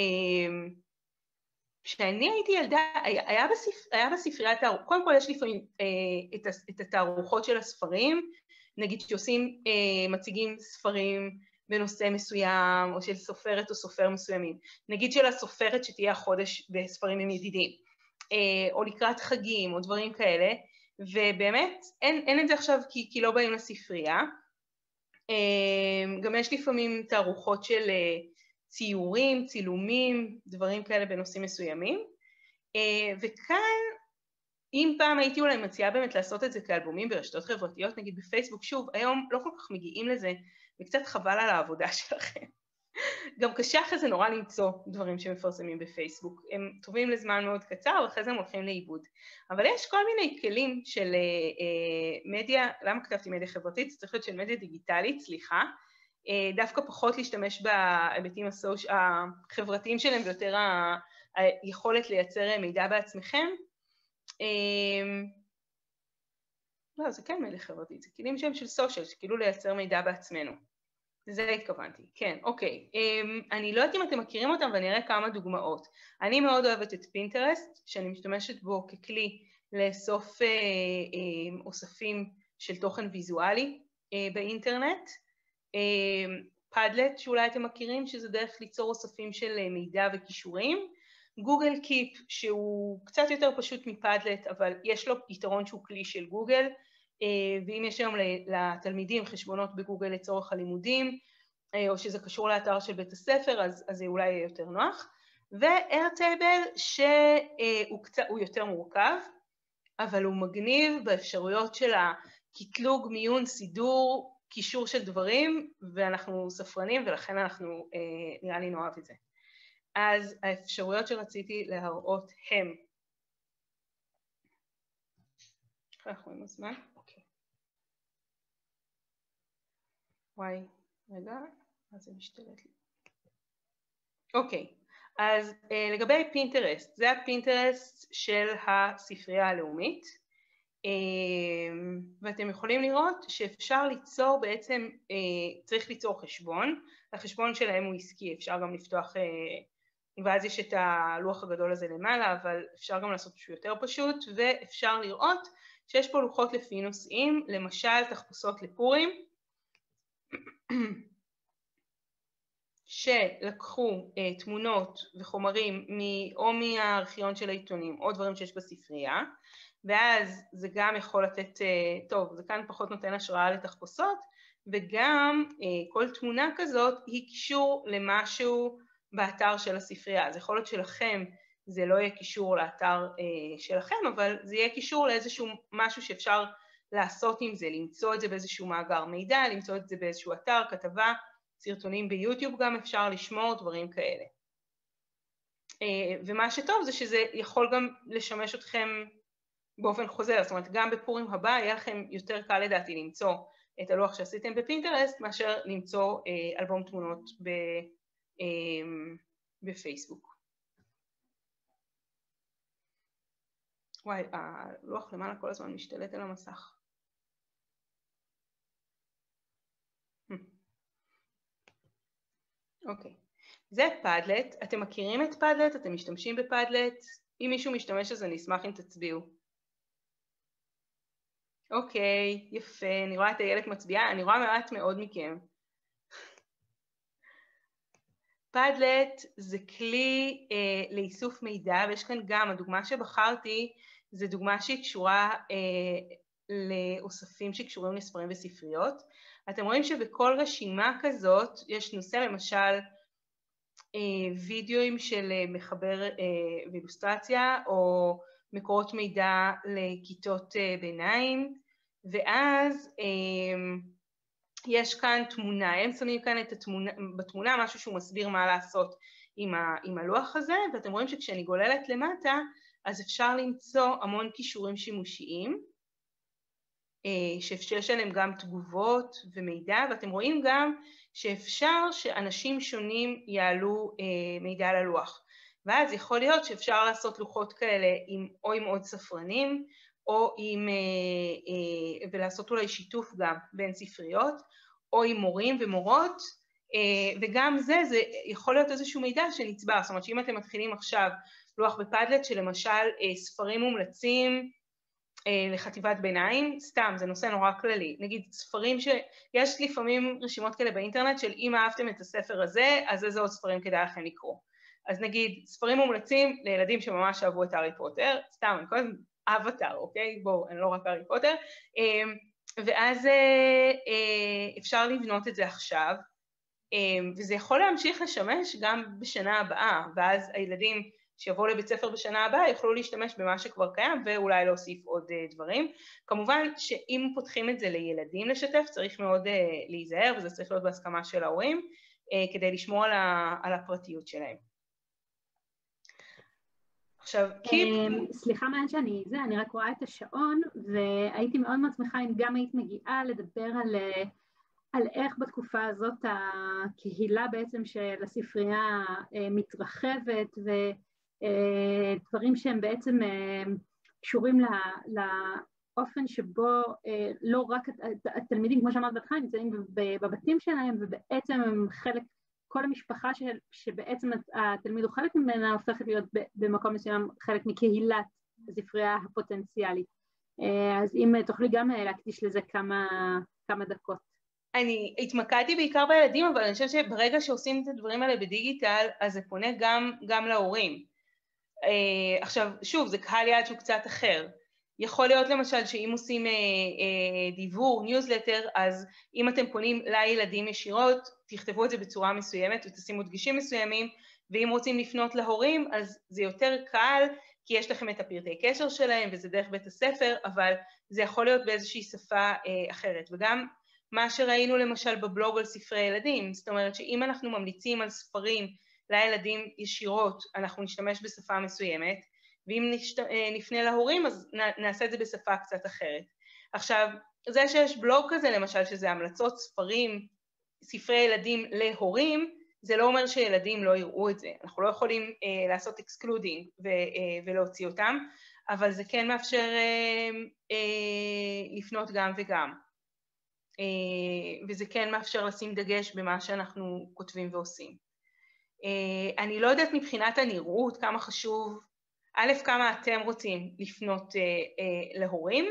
כשאני הייתי ילדה, היה, בספר, היה בספרייה תערוכות, קודם כל יש לפעמים את התערוכות של הספרים, נגיד שעושים, מציגים ספרים בנושא מסוים, או של סופרת או סופר מסוימים, נגיד של הסופרת שתהיה החודש בספרים עם ידידים, או לקראת חגים או דברים כאלה, ובאמת אין, אין את זה עכשיו כי, כי לא באים לספרייה. גם יש לפעמים תערוכות של ציורים, צילומים, דברים כאלה בנושאים מסוימים, וכאן אם פעם הייתי אולי מציעה באמת לעשות את זה כאלבומים ברשתות חברתיות, נגיד בפייסבוק, שוב, היום לא כל כך מגיעים לזה, וקצת חבל על העבודה שלכם. גם קשה אחרי זה נורא למצוא דברים שמפרסמים בפייסבוק. הם טובים לזמן מאוד קצר, ואחרי זה הם הולכים לאיבוד. אבל יש כל מיני כלים של אה, מדיה, למה כתבתי מדיה חברתית? זה צריך להיות של מדיה דיגיטלית, סליחה. אה, דווקא פחות להשתמש בהיבטים הסוש... החברתיים שלהם, ויותר ה... היכולת לייצר מידע בעצמכם. אה, לא, זה כן מדיה חברתית, זה כלים שהם של סושיאל, שכאילו לייצר מידע בעצמנו. לזה התכוונתי, כן, אוקיי. אני לא יודעת אם אתם מכירים אותם, ואני אראה כמה דוגמאות. אני מאוד אוהבת את פינטרסט, שאני משתמשת בו ככלי לאסוף אוספים של תוכן ויזואלי באינטרנט. פאדלט, שאולי אתם מכירים, שזה דרך ליצור אוספים של מידע וקישורים. גוגל קיפ, שהוא קצת יותר פשוט מפאדלט, אבל יש לו יתרון שהוא כלי של גוגל, ואם יש היום לתלמידים חשבונות בגוגל לצורך הלימודים, או שזה קשור לאתר של בית הספר, אז, אז זה אולי יהיה יותר נוח. ו-Airtable שהוא קצת, הוא יותר מורכב, אבל הוא מגניב באפשרויות של הקטלוג, מיון, סידור, קישור של דברים, ואנחנו ספרנים, ולכן אנחנו נראה לי נאהב את זה. אז האפשרויות שרציתי להראות הם, אנחנו עם הזמן, אוקיי. וואי, רגע, אז זה משתלט לי. אוקיי, אז אה, לגבי פינטרסט, זה הפינטרסט של הספרייה הלאומית, אה, ואתם יכולים לראות שאפשר ליצור בעצם, אה, צריך ליצור חשבון, החשבון שלהם הוא עסקי, אפשר גם לפתוח, אה, ואז יש את הלוח הגדול הזה למעלה, אבל אפשר גם לעשות משהו יותר פשוט, ואפשר לראות שיש פה לוחות לפי נושאים, למשל תחפושות לפורים, שלקחו uh, תמונות וחומרים מ- או מהארכיון של העיתונים או דברים שיש בספרייה, ואז זה גם יכול לתת, uh, טוב, זה כאן פחות נותן השראה לתחפושות, וגם uh, כל תמונה כזאת היא קישור למשהו באתר של הספרייה. אז יכול להיות שלכם זה לא יהיה קישור לאתר uh, שלכם, אבל זה יהיה קישור לאיזשהו משהו שאפשר לעשות עם זה, למצוא את זה באיזשהו מאגר מידע, למצוא את זה באיזשהו אתר, כתבה, סרטונים ביוטיוב גם אפשר לשמור, דברים כאלה. ומה שטוב זה שזה יכול גם לשמש אתכם באופן חוזר, זאת אומרת גם בפורים הבא יהיה לכם יותר קל לדעתי למצוא את הלוח שעשיתם בפינטרסט, מאשר למצוא אלבום תמונות בפייסבוק. וואי, הלוח למעלה כל הזמן משתלט על המסך. אוקיי, זה פאדלט, אתם מכירים את פאדלט? אתם משתמשים בפאדלט? אם מישהו משתמש אז אני אשמח אם תצביעו. אוקיי, יפה, אני רואה את הילד מצביעה, אני רואה מעט מאוד מכם. פאדלט זה כלי אה, לאיסוף מידע, ויש כאן גם, הדוגמה שבחרתי, זה דוגמה שהיא קשורה אה, לאוספים שקשורים לספרים וספריות. אתם רואים שבכל רשימה כזאת יש נושא, למשל וידאוים של מחבר ואילוסטרציה, או מקורות מידע לכיתות ביניים, ואז יש כאן תמונה, הם שמים כאן את התמונה, בתמונה משהו שהוא מסביר מה לעשות עם, ה, עם הלוח הזה, ואתם רואים שכשאני גוללת למטה, אז אפשר למצוא המון קישורים שימושיים, שיש עליהם גם תגובות ומידע, ואתם רואים גם שאפשר שאנשים שונים יעלו מידע על הלוח. ואז יכול להיות שאפשר לעשות לוחות כאלה עם, או עם עוד ספרנים, או עם, ולעשות אולי שיתוף גם בין ספריות, או עם מורים ומורות, וגם זה, זה יכול להיות איזשהו מידע שנצבר. זאת אומרת שאם אתם מתחילים עכשיו לוח בפאדלט, שלמשל ספרים מומלצים, לחטיבת ביניים, סתם, זה נושא נורא כללי. נגיד ספרים שיש לפעמים רשימות כאלה באינטרנט של אם אהבתם את הספר הזה, אז איזה עוד ספרים כדאי לכם לקרוא. אז נגיד ספרים מומלצים לילדים שממש אהבו את הארי פוטר, סתם, אני קודם אבטר, אוקיי? בואו, אני לא רק הארי פוטר. ואז אפשר לבנות את זה עכשיו, וזה יכול להמשיך לשמש גם בשנה הבאה, ואז הילדים שיבואו לבית ספר בשנה הבאה יוכלו להשתמש במה שכבר קיים ואולי להוסיף עוד דברים. כמובן שאם פותחים את זה לילדים לשתף צריך מאוד להיזהר, וזה צריך להיות בהסכמה של ההורים, כדי לשמור על הפרטיות שלהם. עכשיו, סליחה מעט שאני זה, אני רק רואה את השעון, והייתי מאוד מאוד שמחה אם גם היית מגיעה לדבר על, על איך בתקופה הזאת הקהילה בעצם של הספרייה מתרחבת, ודברים שהם בעצם קשורים לאופן שבו לא רק התלמידים, כמו שאמרת בהתחלה, נמצאים בבתים שלהם, ובעצם הם חלק, כל המשפחה שבעצם התלמיד הוא חלק ממנה הופכת להיות במקום מסוים חלק מקהילת הספרייה הפוטנציאלית. אז אם תוכלי גם להקדיש לזה כמה, כמה דקות. אני התמקדתי בעיקר בילדים, אבל אני חושבת שברגע שעושים את הדברים האלה בדיגיטל, אז זה פונה גם, גם להורים. עכשיו, שוב, זה קהל יעד שהוא קצת אחר. יכול להיות למשל שאם עושים אה, אה, דיוור, ניוזלטר, אז אם אתם פונים לילדים ישירות, תכתבו את זה בצורה מסוימת ותשימו דגשים מסוימים, ואם רוצים לפנות להורים, אז זה יותר קל, כי יש לכם את הפרטי קשר שלהם, וזה דרך בית הספר, אבל זה יכול להיות באיזושהי שפה אה, אחרת. וגם מה שראינו למשל בבלוג על ספרי ילדים, זאת אומרת שאם אנחנו ממליצים על ספרים לילדים ישירות, אנחנו נשתמש בשפה מסוימת, ואם נפנה להורים, אז נעשה את זה בשפה קצת אחרת. עכשיו, זה שיש בלוג כזה, למשל, שזה המלצות ספרים, ספרי ילדים להורים, זה לא אומר שילדים לא יראו את זה. אנחנו לא יכולים אה, לעשות אקסקלודינג ו- אה, ולהוציא אותם, אבל זה כן מאפשר אה, אה, לפנות גם וגם. אה, וזה כן מאפשר לשים דגש במה שאנחנו כותבים ועושים. אה, אני לא יודעת מבחינת הנראות כמה חשוב, א', כמה אתם רוצים לפנות אה, אה, להורים,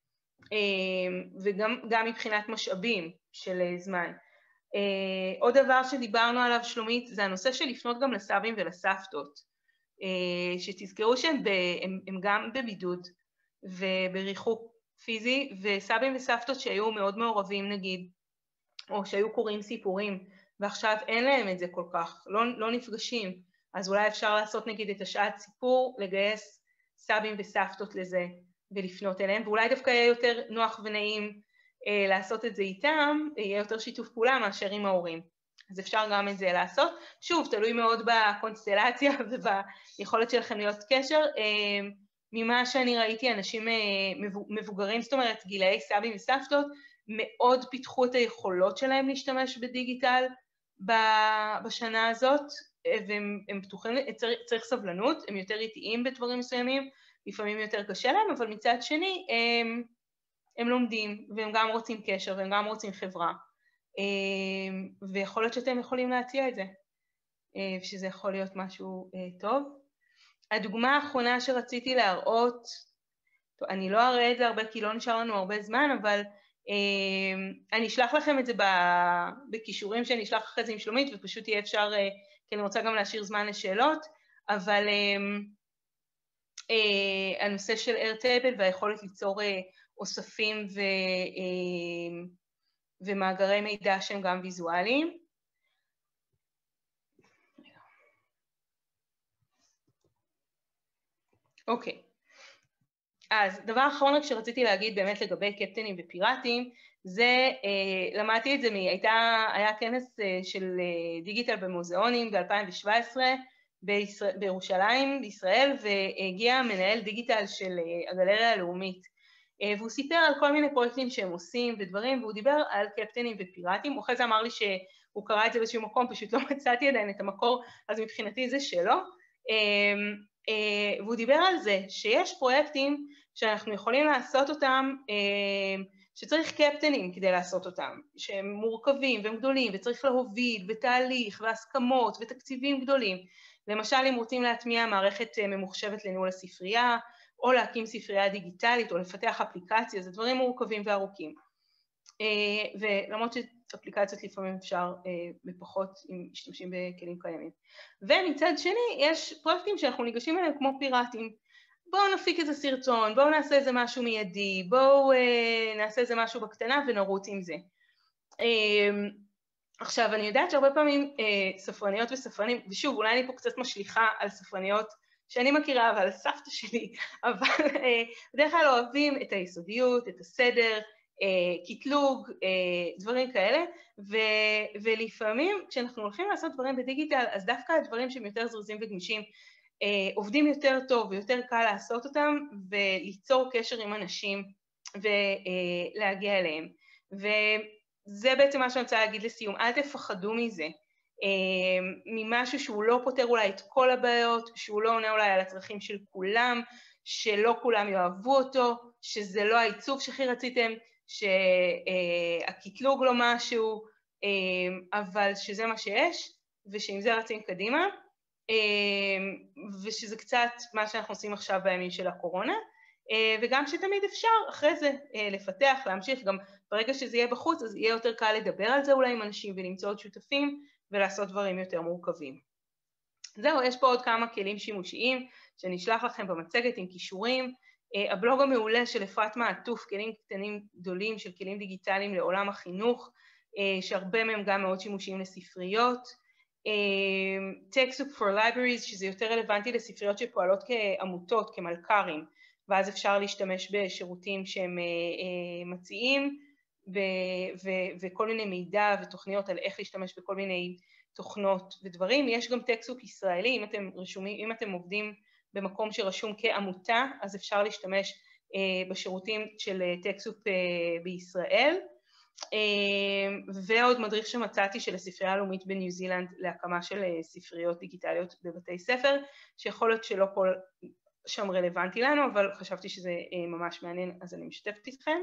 אה, וגם גם מבחינת משאבים של אה, זמן. אה, עוד דבר שדיברנו עליו, שלומית, זה הנושא של לפנות גם לסבים ולסבתות, אה, שתזכרו שהם ב, הם, הם גם בבידוד ובריחוק פיזי, וסבים וסבתות שהיו מאוד מעורבים נגיד, או שהיו קוראים סיפורים, ועכשיו אין להם את זה כל כך, לא, לא נפגשים, אז אולי אפשר לעשות נגיד את השעת סיפור, לגייס סבים וסבתות לזה ולפנות אליהם, ואולי דווקא יהיה יותר נוח ונעים אה, לעשות את זה איתם, יהיה יותר שיתוף פעולה מאשר עם ההורים. אז אפשר גם את זה לעשות. שוב, תלוי מאוד בקונסטלציה וביכולת שלכם להיות קשר. אה, ממה שאני ראיתי, אנשים אה, מבוגרים, זאת אומרת גילאי סבים וסבתות, מאוד פיתחו את היכולות שלהם להשתמש בדיגיטל בשנה הזאת, והם הם פתוחים, צריך, צריך סבלנות, הם יותר איטיים בדברים מסוימים, לפעמים יותר קשה להם, אבל מצד שני הם, הם לומדים, והם גם רוצים קשר, והם גם רוצים חברה, ויכול להיות שאתם יכולים להציע את זה, שזה יכול להיות משהו טוב. הדוגמה האחרונה שרציתי להראות, טוב, אני לא אראה את זה הרבה כי לא נשאר לנו הרבה זמן, אבל אני אשלח לכם את זה בכישורים שאני אשלח אחרי זה עם שלומית, ופשוט יהיה אפשר, כי אני רוצה גם להשאיר זמן לשאלות, אבל הנושא של Airtable והיכולת ליצור אוספים ומאגרי מידע שהם גם ויזואליים. אוקיי. אז דבר אחרון רק שרציתי להגיד באמת לגבי קפטנים ופיראטים, זה, אה, למדתי את זה, הייתה, היה כנס אה, של אה, דיגיטל במוזיאונים ב-אלפיים שבע עשרה בישראל, בירושלים, בישראל, והגיע מנהל דיגיטל של אה, הגלריה הלאומית, אה, והוא סיפר על כל מיני פרויקטים שהם עושים ודברים, והוא דיבר על קפטנים ופיראטים, הוא אחרי זה אמר לי שהוא קרא את זה באיזשהו מקום, פשוט לא מצאתי עדיין את המקור, אז מבחינתי זה שלו, אה, אה, והוא דיבר על זה שיש פרויקטים שאנחנו יכולים לעשות אותם, שצריך קפטנים כדי לעשות אותם, שהם מורכבים והם גדולים, וצריך להוביל, ותהליך, והסכמות, ותקציבים גדולים. למשל, אם רוצים להטמיע מערכת ממוחשבת לניהול הספרייה, או להקים ספרייה דיגיטלית, או לפתח אפליקציה, זה דברים מורכבים וארוכים. ולמרות שאפליקציות לפעמים אפשר בפחות אם משתמשים בכלים קיימים. ומצד שני, יש פרויקטים שאנחנו ניגשים אליהם כמו פיראטים. בואו נפיק איזה סרטון, בואו נעשה איזה משהו מיידי, בואו נעשה איזה משהו בקטנה ונרוץ עם זה. עכשיו, אני יודעת שהרבה פעמים ספרניות וספרנים, ושוב, אולי אני פה קצת משליחה על ספרניות שאני מכירה, ועל סבתא שלי, אבל בדרך כלל אוהבים את היסודיות, את הסדר, קטלוג, דברים כאלה, ולפעמים כשאנחנו הולכים לעשות דברים בדיגיטל, אז דווקא הדברים שהם יותר זריזים וגמישים, עובדים יותר טוב ויותר קל לעשות אותם, וליצור קשר עם אנשים ולהגיע אליהם. וזה בעצם מה שאני רוצה להגיד לסיום, אל תפחדו מזה, ממשהו שהוא לא פותר אולי את כל הבעיות, שהוא לא עונה אולי על הצרכים של כולם, שלא כולם יאהבו אותו, שזה לא העיצוב שהכי רציתם, שהקטלוג לא משהו, אבל שזה מה שיש, ושעם זה רצים קדימה, ושזה קצת מה שאנחנו עושים עכשיו בימים של הקורונה, וגם שתמיד אפשר אחרי זה לפתח, להמשיך, גם ברגע שזה יהיה בחוץ, אז יהיה יותר קל לדבר על זה אולי עם אנשים ולמצוא עוד שותפים, ולעשות דברים יותר מורכבים. זהו, יש פה עוד כמה כלים שימושיים, שנשלח לכם במצגת עם קישורים, הבלוג המעולה של אפרת מעטוף, כלים קטנים גדולים של כלים דיגיטליים לעולם החינוך, שהרבה מהם גם מאוד שימושיים לספריות, TechSoup for Libraries, שזה יותר רלוונטי לספריות שפועלות כעמותות, כמלכ"רים, ואז אפשר להשתמש בשירותים שהם מציעים, וכל מיני מידע ותוכניות על איך להשתמש בכל מיני תוכנות ודברים. יש גם TechSoup ישראלי, אם אתם רשומים, אם אתם עובדים במקום שרשום כעמותה, אז אפשר להשתמש בשירותים של TechSoup בישראל. ועוד מדריך שמצאתי של הספרייה הלאומית בניו זילנד להקמה של ספריות דיגיטליות בבתי ספר, שיכול להיות שלא כל שם רלוונטי לנו, אבל חשבתי שזה ממש מעניין, אז אני משתפת איתכם.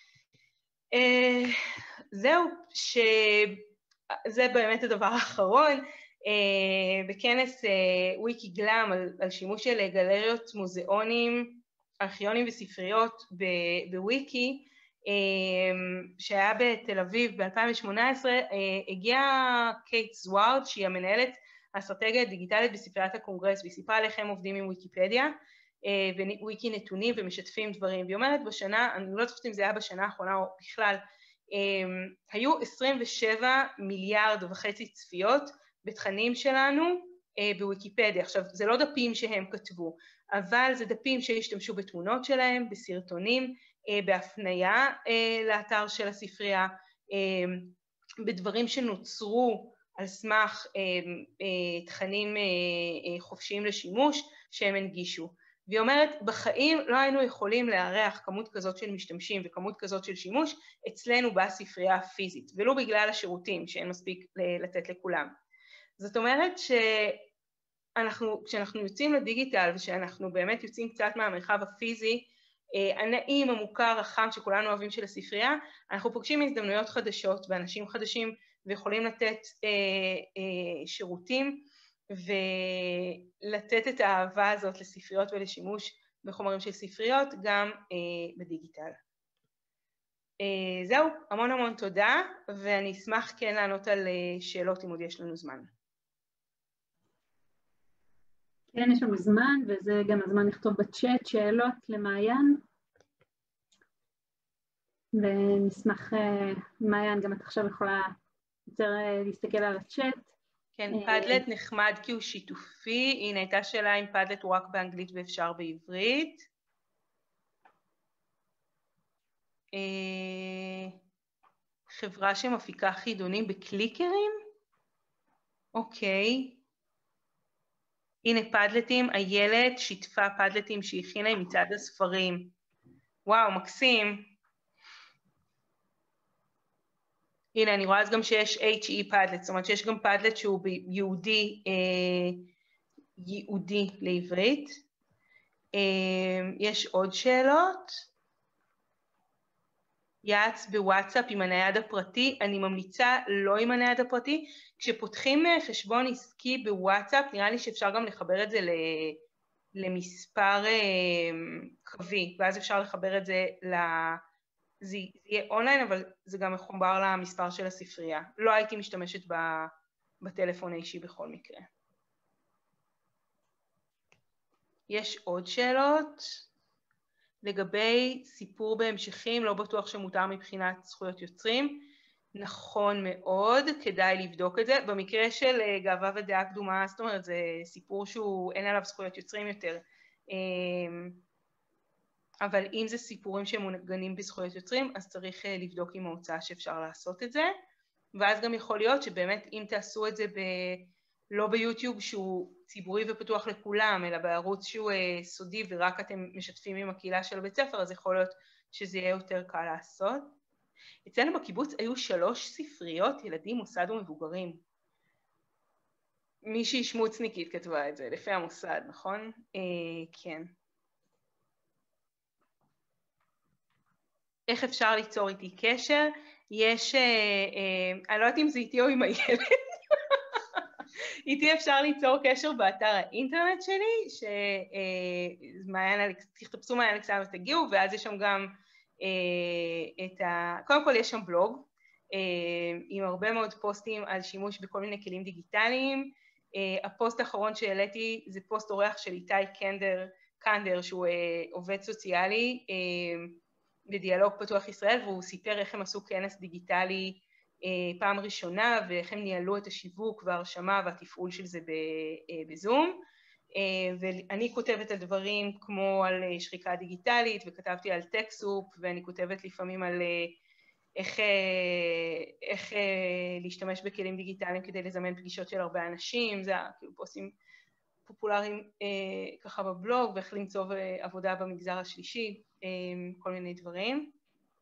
זהו, שזה באמת הדבר האחרון, בכנס וויקי גלאם על, על שימוש של גלריות, מוזיאונים, ארכיונים וספריות בוויקי, שהיה בתל אביב ב-אלפיים שמונה עשרה, הגיעה קייט זווארד, שהיא המנהלת האסטרטגיה הדיגיטלית בספריית הקונגרס, והיא סיפרה איך הם עובדים עם ויקיפדיה, וויקי נתונים ומשתפים דברים, והיא אומרת בשנה, אני לא זוכרת אם זה היה בשנה האחרונה או בכלל, היו עשרים ושבע מיליארד וחצי צפיות בתכנים שלנו בוויקיפדיה. עכשיו, זה לא דפים שהם כתבו, אבל זה דפים שהשתמשו בתמונות שלהם, בסרטונים, בהפניה לאתר של הספרייה, בדברים שנוצרו על סמך תכנים חופשיים לשימוש שהם הנגישו. והיא אומרת, בחיים לא היינו יכולים לארח כמות כזאת של משתמשים וכמות כזאת של שימוש אצלנו בספרייה הפיזית, ולא בגלל השירותים שאין מספיק לתת לכולם. זאת אומרת שאנחנו, כשאנחנו יוצאים לדיגיטל ושאנחנו באמת יוצאים קצת מהמרחב הפיזי, הנעים, המוכר, החם שכולנו אוהבים של הספרייה, אנחנו פוגשים הזדמנויות חדשות ואנשים חדשים ויכולים לתת אה, אה, שירותים ולתת את האהבה הזאת לספריות ולשימוש בחומרים של ספריות גם אה, בדיגיטל. אה, זהו, המון המון תודה, ואני אשמח כן לענות על אה, שאלות אם עוד יש לנו זמן. כן, יש לנו זמן, וזה גם הזמן לכתוב בצ'אט שאלות למעיין. ונשמח, מעיין, גם את עכשיו יכולה יותר להסתכל על הצ'אט. כן, פאדלט נחמד כי הוא שיתופי. הנה, הייתה שאלה אם פאדלט הוא רק באנגלית ואפשר בעברית. חברה שמפיקה חידונים בקליקרים? אוקיי. הנה פאדלטים, איילת שיתפה פאדלטים שהכינה מצד הספרים. וואו, מקסים. הנה, אני רואה אז גם שיש אייץ' אי פאדלט, זאת אומרת שיש גם פאדלט שהוא יהודי, אה, ייעודי לעברית. אה, יש עוד שאלות? יעץ בוואטסאפ עם הנייד הפרטי, אני ממליצה לא עם הנייד הפרטי, כשפותחים חשבון עסקי בוואטסאפ, נראה לי שאפשר גם לחבר את זה למספר קווי, ואז אפשר לחבר את זה ל... זה יהיה אונליין, אבל זה גם מחובר למספר של הספרייה. לא הייתי משתמשת בטלפון האישי בכל מקרה. יש עוד שאלות? לגבי סיפור בהמשכים, לא בטוח שמותר מבחינת זכויות יוצרים. נכון מאוד, כדאי לבדוק את זה. במקרה של גאווה ודעה קדומה, זאת אומרת, זה סיפור שהוא אין עליו זכויות יוצרים יותר. אבל אם זה סיפורים שמונגנים בזכויות יוצרים, אז צריך לבדוק עם ההוצאה שאפשר לעשות את זה. ואז גם יכול להיות שבאמת אם תעשו את זה ב... לא ביוטיוב שהוא ציבורי ופתוח לכולם, אלא בערוץ שהוא סודי ורק אתם משתפים עם הקהילה של הבית ספר, אז יכול להיות שזה יהיה יותר קל לעשות. אצלנו בקיבוץ היו שלוש ספריות, ילדים, מוסד ומבוגרים. מישהי שמוצניקית כתבה את זה, לפי המוסד, נכון? אה, כן. איך אפשר ליצור איתי קשר? יש, אה, אה, אני לא יודעת אם זה איתי או עם הילד, איתי אפשר ליצור קשר באתר האינטרנט שלי, שתחפשו מעיין אלכסנדר ותגיעו, ואז יש שם גם את ה... קודם כל יש שם בלוג, עם הרבה מאוד פוסטים על שימוש בכל מיני כלים דיגיטליים. הפוסט האחרון שהעליתי זה פוסט אורח של איתי קנדר, קנדר, שהוא עובד סוציאלי בדיאלוג פתוח ישראל, והוא סיפר איך הם עשו כנס דיגיטלי פעם ראשונה, ואיך הם ניהלו את השיווק וההרשמה והתפעול של זה בזום. ואני כותבת על דברים כמו על שחיקה דיגיטלית, וכתבתי על טקסופ, ואני כותבת לפעמים על איך, איך להשתמש בכלים דיגיטליים כדי לזמן פגישות של הרבה אנשים, זה כאילו פוסטים פופולריים ככה בבלוג, ואיך למצוא עבודה במגזר השלישי, כל מיני דברים.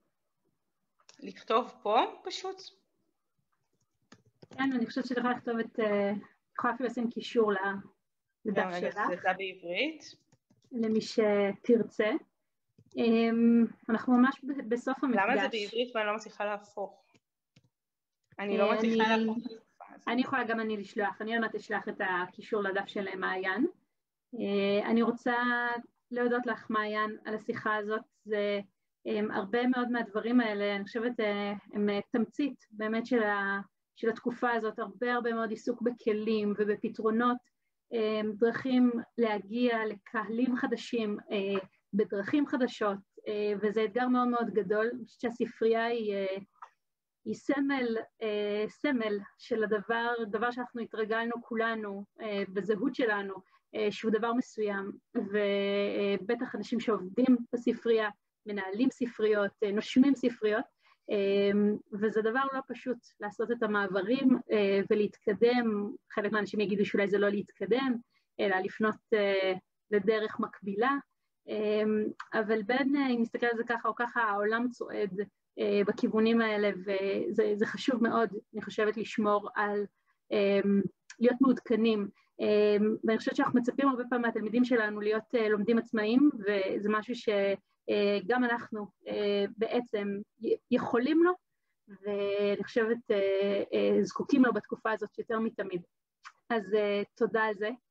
לכתוב פה פשוט. כן, אני חושבת שאני יכולה לכתוב את, יכולה אפילו לשים קישור לדף שלך. זה דף בעברית. למי שתרצה. אנחנו ממש בסוף המפגש. למה זה בעברית ואני לא מצליחה להפוך? אני לא מצליחה להפוך. אני יכולה גם אני לשלוח, אני עוד אשלח את הקישור לדף של מעיין. אני רוצה להודות לך מעיין על השיחה הזאת, זה הרבה מאוד מהדברים האלה, אני חושבת הם תמצית באמת של ה... של התקופה הזאת, הרבה הרבה מאוד עיסוק בכלים ובפתרונות, דרכים להגיע לקהלים חדשים, בדרכים חדשות, וזה אתגר מאוד מאוד גדול. אני חושבת שהספרייה היא, היא סמל, סמל של הדבר, דבר שאנחנו התרגלנו כולנו בזהות שלנו, שהוא דבר מסוים, ובטח אנשים שעובדים בספרייה, מנהלים ספריות, נושמים ספריות, וזה דבר לא פשוט לעשות את המעברים ולהתקדם. חלק מהאנשים יגידו שאולי זה לא להתקדם, אלא לפנות לדרך מקבילה, אבל בין אם נסתכל על זה ככה או ככה, העולם צועד בכיוונים האלה, וזה חשוב מאוד, אני חושבת, לשמור על, להיות מעודכנים, ואני חושבת שאנחנו מצפים הרבה פעמים מהתלמידים שלנו להיות לומדים עצמאיים, וזה משהו ש... גם אנחנו בעצם יכולים לו, ואני חושבת זקוקים לו בתקופה הזאת יותר מתמיד. אז תודה על זה.